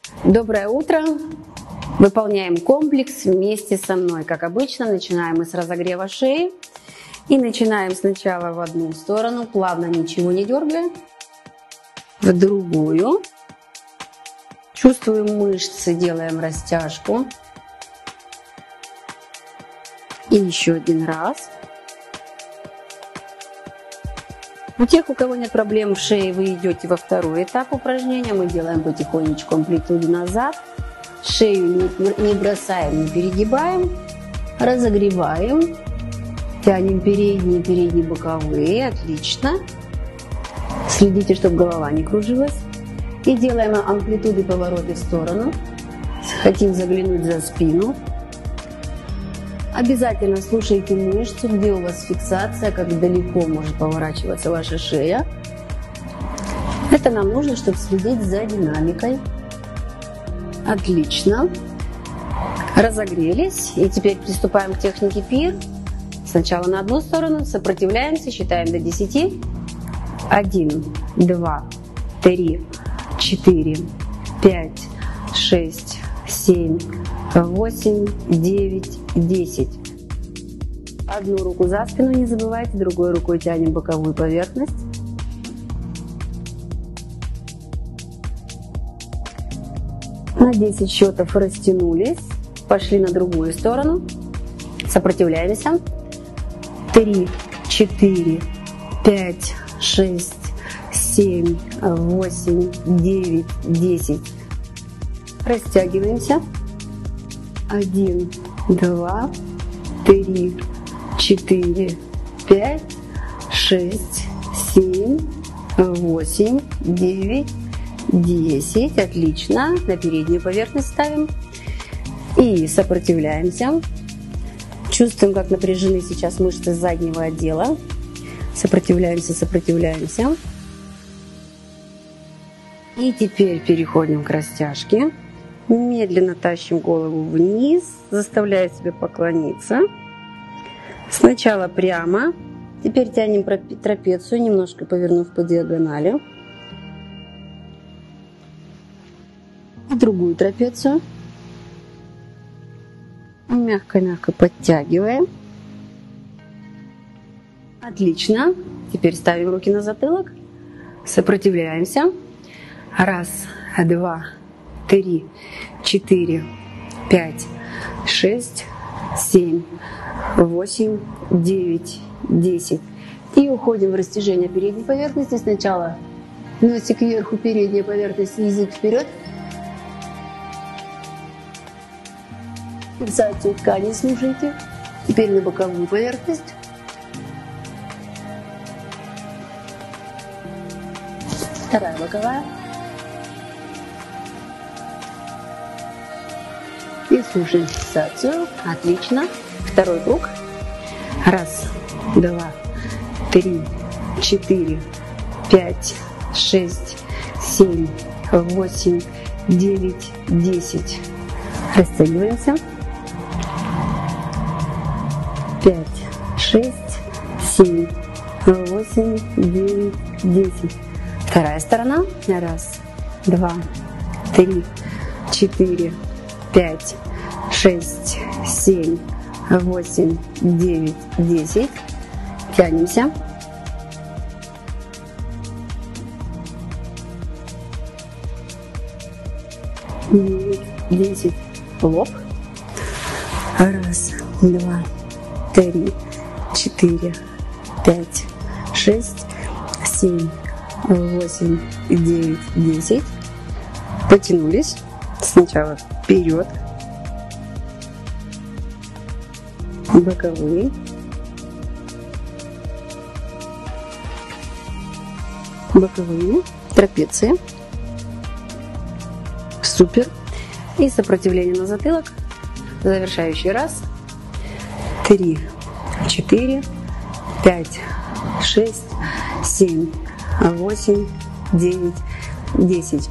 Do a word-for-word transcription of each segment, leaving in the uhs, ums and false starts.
Доброе утро! Выполняем комплекс вместе со мной. Как обычно, начинаем мы с разогрева шеи. И начинаем сначала в одну сторону, плавно, ничего не дергая. В другую. Чувствуем мышцы, делаем растяжку. И еще один раз. У тех, у кого нет проблем в шее, вы идете во второй этап упражнения. Мы делаем потихонечку амплитуду назад. Шею не бросаем, не перегибаем. Разогреваем. Тянем передние, передние боковые. Отлично. Следите, чтобы голова не кружилась. И делаем амплитуды повороты в сторону. Хотим заглянуть за спину. Обязательно слушайте мышцу, где у вас фиксация, как далеко может поворачиваться ваша шея. Это нам нужно, чтобы следить за динамикой. Отлично. Разогрелись. И теперь приступаем к технике пир. Сначала на одну сторону, сопротивляемся, считаем до десяти. Один, два, три, четыре, пять, шесть, семь, восемь, девять, десять. Одну руку за спину не забывайте, другой рукой тянем боковую поверхность. На десять счетов растянулись, пошли на другую сторону, сопротивляемся. три, четыре, пять, шесть, семь, восемь, девять, десять. Растягиваемся. один, два, три, четыре, пять, шесть, семь, восемь, девять, десять. Отлично. На переднюю поверхность ставим. И сопротивляемся. Чувствуем, как напряжены сейчас мышцы заднего отдела. Сопротивляемся, сопротивляемся. И теперь переходим к растяжке. Медленно тащим голову вниз, заставляя себя поклониться. Сначала прямо. Теперь тянем трапецию, немножко повернув по диагонали. И другую трапецию. Мягко-мягко подтягиваем. Отлично. Теперь ставим руки на затылок. Сопротивляемся. Раз, два, три, четыре, пять, шесть, семь, восемь, девять, десять. И уходим в растяжение передней поверхности. Сначала носик кверху, передняя поверхность, язык вперед. Фиксацию ткани слушайте. Теперь на боковую поверхность. Вторая боковая. И слушаем фиксацию. Отлично. Второй круг. Раз, два, три, четыре, пять, шесть, семь, восемь, девять, десять. Растягиваемся. Пять, шесть, семь, восемь, девять, десять. Вторая сторона. Раз, два, три, четыре, пять, шесть, семь, восемь, девять, десять. Тянемся. девять, десять. Лоб. Раз, два, три, четыре, пять, шесть, семь, восемь, девять, десять. Потянулись. Сначала вперед. Боковые. Боковые. Трапеции. Супер. И сопротивление на затылок. Завершающий раз. Три, четыре, пять, шесть, семь, восемь, девять, десять.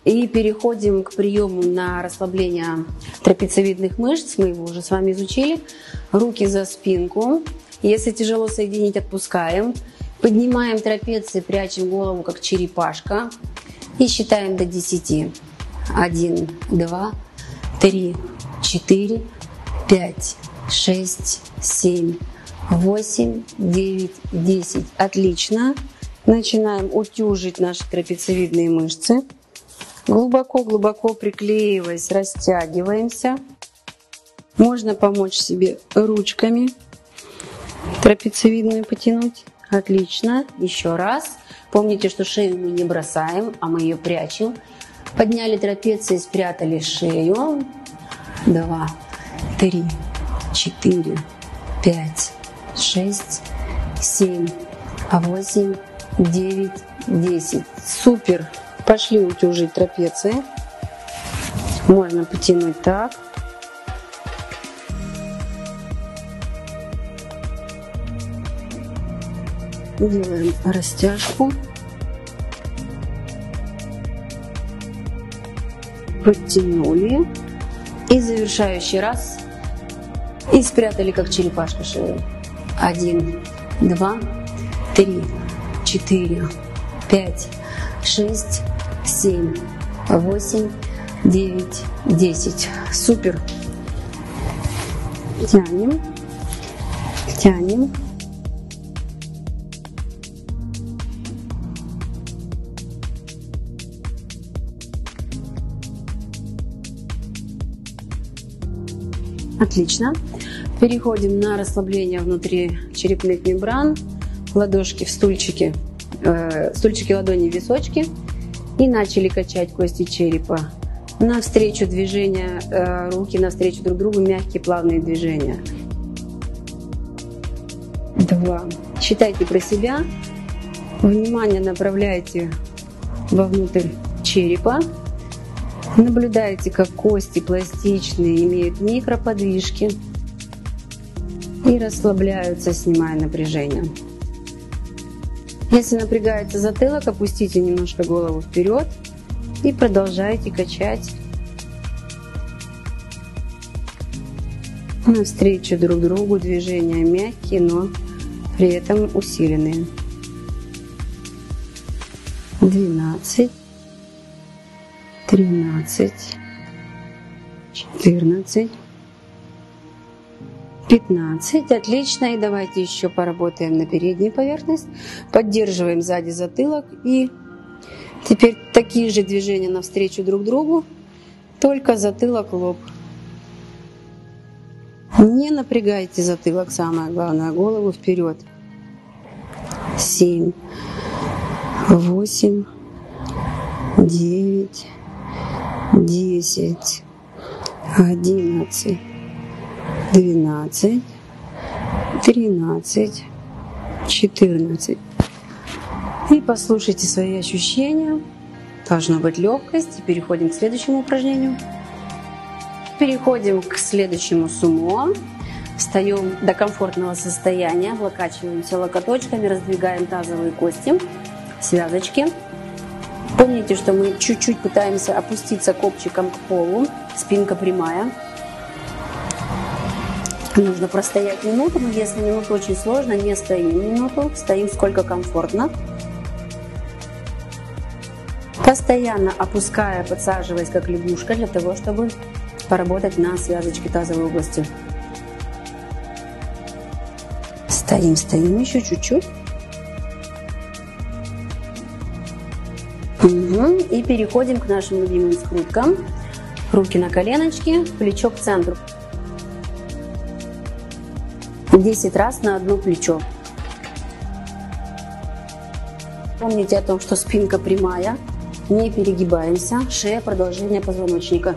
И переходим к приему на расслабление трапециевидных мышц. Мы его уже с вами изучили. Руки за спинку. Если тяжело соединить, отпускаем. Поднимаем трапеции, прячем голову, как черепашка. И считаем до десяти. Один, два, три, четыре, пять, шесть, семь, восемь, девять, десять. Отлично. Начинаем утюжить наши трапециевидные мышцы. Глубоко-глубоко приклеиваясь, растягиваемся. Можно помочь себе ручками. Трапециевидную потянуть. Отлично. Еще раз. Помните, что шею мы не бросаем, а мы ее прячем. Подняли трапеции, спрятали шею. Два, три, четыре, пять, шесть, семь, восемь, девять, десять. Супер. Пошли утюжить трапеции. Можно потянуть так. Делаем растяжку. Подтянули. И завершающий раз. И спрятали, как черепашка, шею. Один, два, три, четыре, пять, шесть, семь, восемь, девять, десять. Супер. Тянем. Тянем. Отлично. Переходим на расслабление внутри черепных мембран. Ладошки в стульчике, э, стульчики ладони в височки. И начали качать кости черепа. Навстречу движения, э, руки навстречу друг другу, мягкие плавные движения. Два. Считайте про себя. Внимание направляйте вовнутрь черепа. Наблюдайте, как кости пластичные имеют микроподвижки и расслабляются, снимая напряжение. Если напрягается затылок, опустите немножко голову вперед и продолжайте качать навстречу друг другу. Движения мягкие, но при этом усиленные. двенадцать. тринадцать, четырнадцать, пятнадцать. Отлично. И давайте еще поработаем на передней поверхности. Поддерживаем сзади затылок. И теперь такие же движения навстречу друг другу, только затылок, лоб. Не напрягайте затылок, самое главное, голову вперед. семь, восемь, девять, десять, одиннадцать, двенадцать, тринадцать, четырнадцать. И послушайте свои ощущения. Должна быть легкость. И переходим к следующему упражнению. Переходим к следующему сумо. Встаем до комфортного состояния, облокачиваемся локоточками, раздвигаем тазовые кости, связочки. Помните, что мы чуть-чуть пытаемся опуститься копчиком к полу, спинка прямая. Нужно простоять минуту, но если минуту очень сложно, не стоим минуту, стоим сколько комфортно. Постоянно опуская, подсаживаясь как лягушка, для того, чтобы поработать на связочке тазовой области. Стоим, стоим еще чуть-чуть. Угу. И переходим к нашим любимым скруткам. Руки на коленочки, плечо к центру. десять раз на одно плечо. Помните о том, что спинка прямая, не перегибаемся, шея продолжение позвоночника.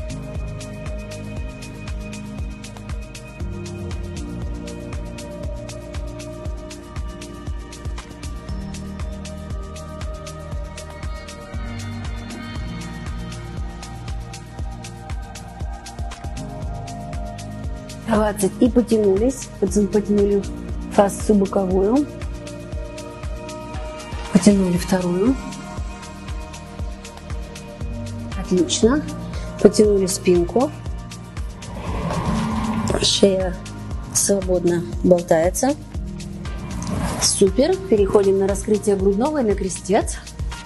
двадцать. И потянулись, потянули фасцию боковую, потянули вторую, Отлично. Потянули спинку. Шея свободно болтается. Супер. Переходим на раскрытие грудного и на крестец.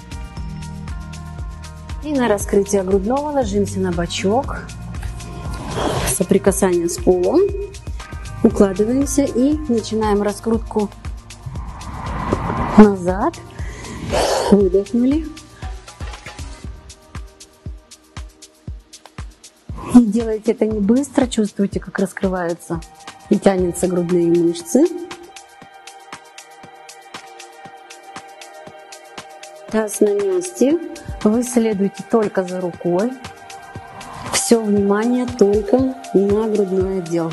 И на раскрытие грудного ложимся на бочок. Соприкасание с полом. Укладываемся и начинаем раскрутку назад. Выдохнули. И делайте это не быстро. Чувствуйте, как раскрываются и тянутся грудные мышцы. Таз на месте. Вы следуете только за рукой. Все внимание только на грудной отдел.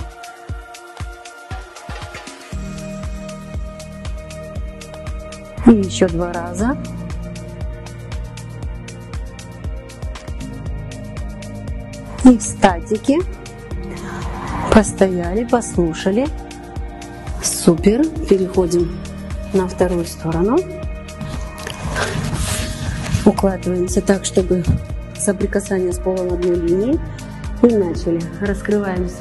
И еще два раза. И в статике. Постояли, послушали. Супер. Переходим на вторую сторону. Укладываемся так, чтобы соприкасание с полом одной линии. И начали. Раскрываемся.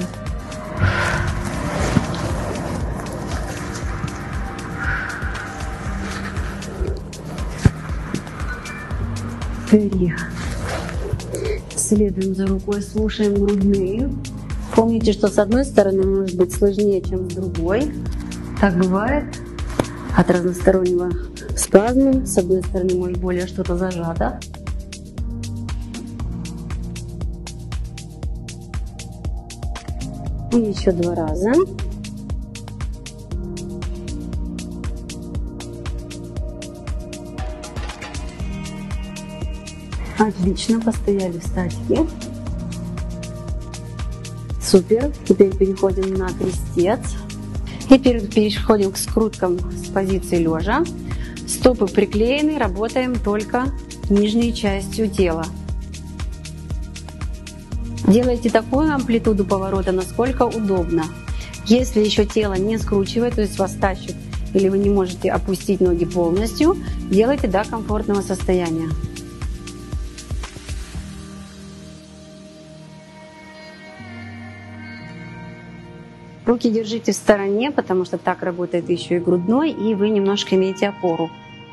Три. Следуем за рукой, слушаем грудные. Помните, что с одной стороны может быть сложнее, чем с другой. Так бывает от разностороннего спазма. С одной стороны может более что-то зажато. И еще два раза. Отлично, постояли в статике. Супер. Теперь переходим на крестец. И переходим к скруткам с позиции лежа. Стопы приклеены, работаем только нижней частью тела. Делайте такую амплитуду поворота, насколько удобно. Если еще тело не скручивает, то есть вас тащит, или вы не можете опустить ноги полностью, делайте до комфортного состояния. Руки держите в стороне, потому что так работает еще и грудной, и вы немножко имеете опору.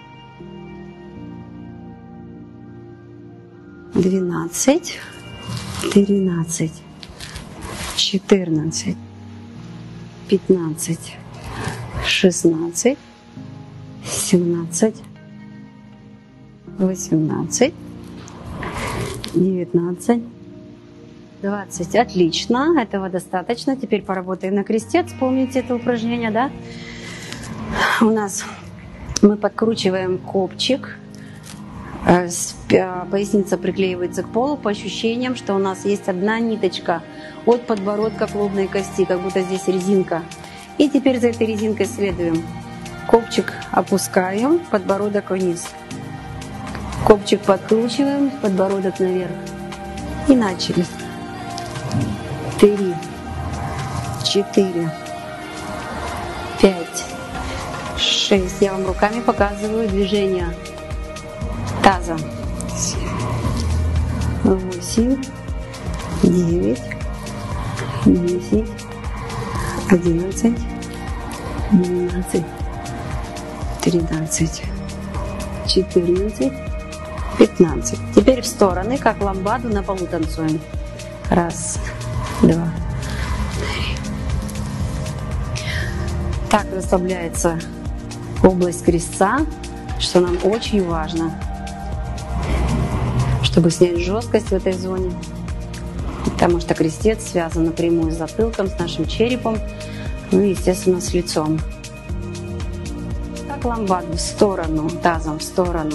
двенадцать, тринадцать, четырнадцать, пятнадцать, шестнадцать, семнадцать, восемнадцать, девятнадцать, двадцать. Отлично, этого достаточно. Теперь поработаем на крестец. Помните это упражнение, да? У нас мы подкручиваем копчик. Поясница приклеивается к полу по ощущениям, что у нас есть одна ниточка от подбородка к лобной кости, как будто здесь резинка. И теперь за этой резинкой следуем. Копчик опускаем, подбородок вниз. Копчик подкручиваем, подбородок наверх. И начали. Три, четыре, пять, шесть. Я вам руками показываю движение таза. Восемь, девять, десять, одиннадцать, двенадцать, тринадцать, четырнадцать, пятнадцать. Теперь в стороны, как ламбаду на полу танцуем. Раз, два, три. Так расслабляется область крестца, что нам очень важно, чтобы снять жесткость в этой зоне, потому что крестец связан напрямую с затылком, с нашим черепом, ну и, естественно, с лицом. Так ламбаду в сторону, тазом в сторону.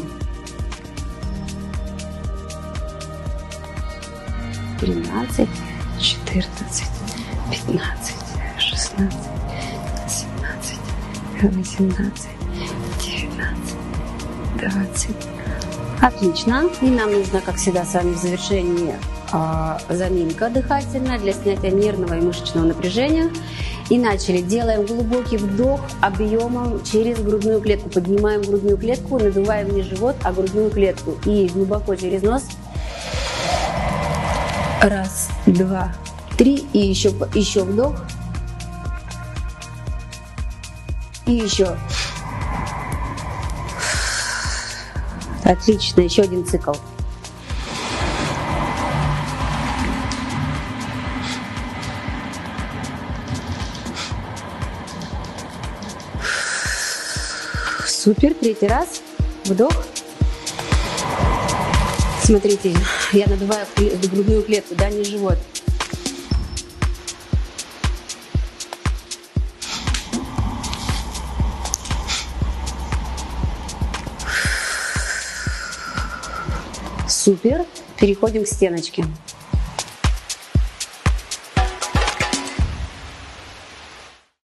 тринадцать, четырнадцать, пятнадцать, шестнадцать, семнадцать, восемнадцать, девятнадцать, двадцать. Отлично. И нам нужно, как всегда, с вами в завершении э, заминка дыхательная для снятия нервного и мышечного напряжения. И начали. Делаем глубокий вдох объемом через грудную клетку. Поднимаем грудную клетку, надуваем не живот, а грудную клетку. И глубоко через нос. Раз, два, три. И еще, еще вдох. И еще. Отлично. Еще один цикл. Супер. Третий раз. Вдох. Смотрите, я надуваю грудную клетку, да, не живот. Супер. Переходим к стеночке.